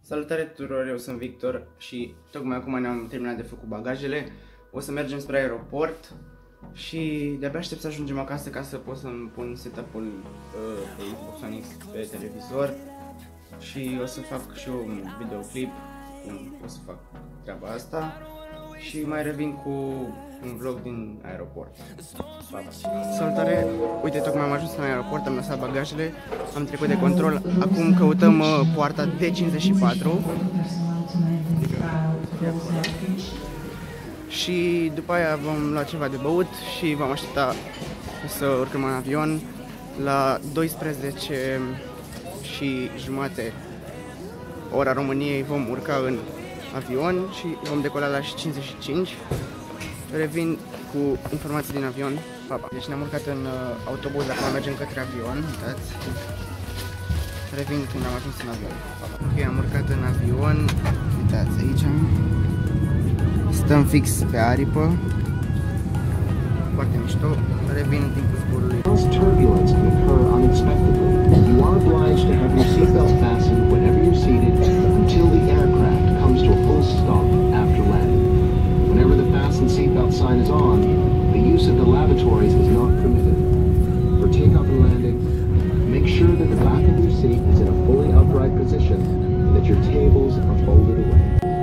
Salutare tuturor, eu sunt Victor și tocmai acum ne-am terminat de făcut bagajele. O să mergem spre aeroport și de-abia aștept să ajungem acasă ca să pot să-mi pun setup-ul pe Xbox One X pe televizor și o să fac și eu un videoclip cum o să fac treaba asta și mai revin cu un vlog din aeroport. Pa, pa. Salutare! Uite, tocmai am ajuns la aeroport, am lăsat bagajele, am trecut de control, acum căutăm poarta D54 și după aia vom lua ceva de băut și vom aștepta să urcăm în avion la 12 și jumate ora României. Vom urca în avion și vom decola la 55. Revin cu informații din avion. Pa, pa. Deci ne-am urcat în autobuz, acum mergem către avion. Uitați. Revin când am ajuns în avion. Pa, pa. Ok, am urcat în avion. Uitați aici. Stăm fix pe aripă. Foarte mișto. Revin în timpul zborului. Turbulence can occur unexpectedly. You are obliged to have your seatbelt fastened whenever you're seated until the aircraft comes to a full stop after landing. Whenever the fasten seatbelt sign is on, the use of the lavatories is not permitted. For takeoff and landing, make sure that the back of your seat is in a fully upright position and that your tables are folded away.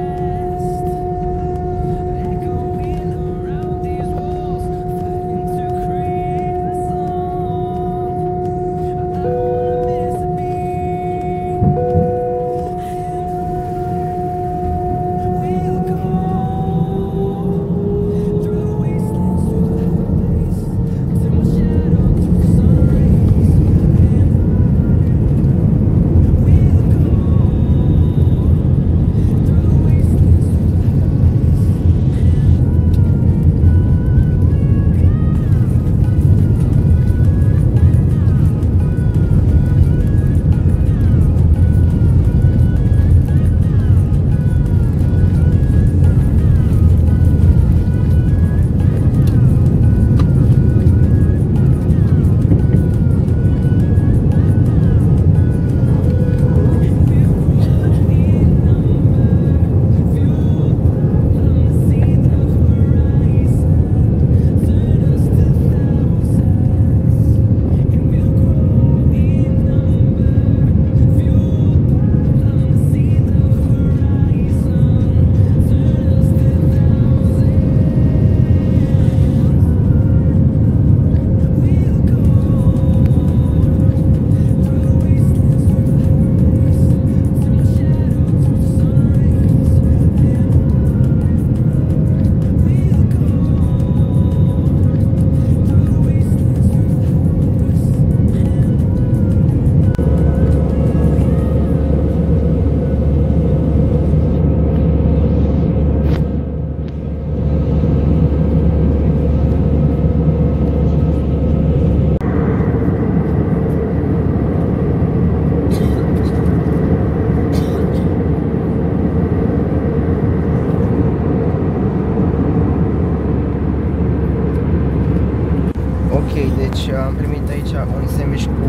Deci am primit aici un sandwich cu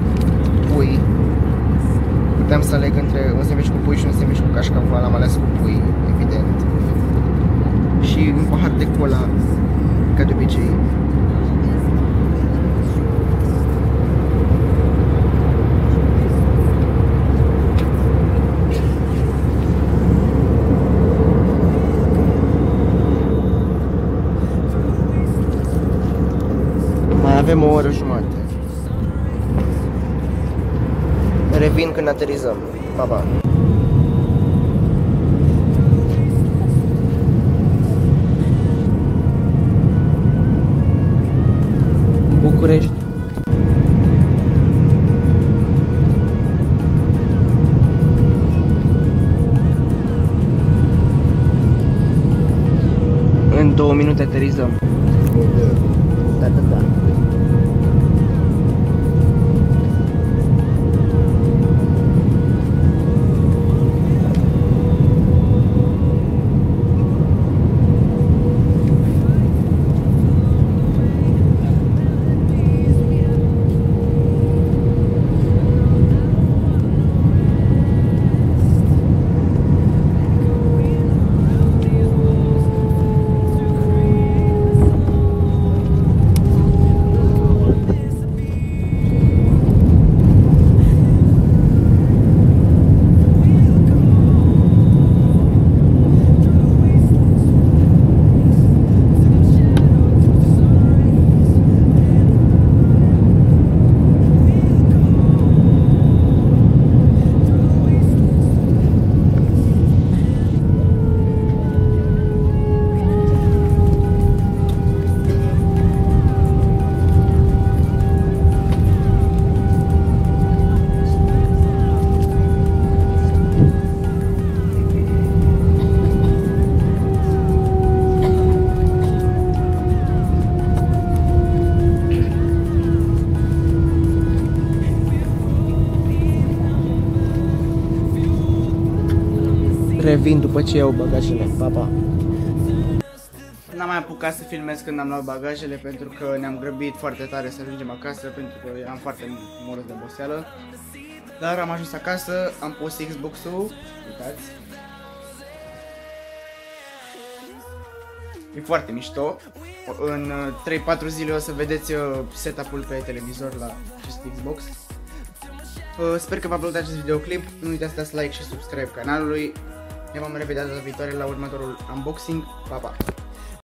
pui. Puteam să aleg între un sandwich cu pui și un sandwich cu cașcaval. Am ales cu pui, evident. Și un pahar de cola, ca de obicei. Avem o oră jumate. Revin când aterizăm. Pa, pa. București. În 2 minute aterizăm. Da. revin după ce iau bagajele. Pa, pa! N-am mai apucat să filmez când am luat bagajele pentru că ne-am grăbit foarte tare să ajungem acasă pentru că eram foarte moros de oboseală. Dar am ajuns acasă, am pus Xbox-ul, uitați. E foarte mișto. În 3-4 zile o să vedeți setup-ul pe televizor la acest Xbox. Sper că v-a plăcut acest videoclip. Nu uitați să dați like și subscribe canalului. Ne vom revedea data viitoare la următorul unboxing. Pa, pa!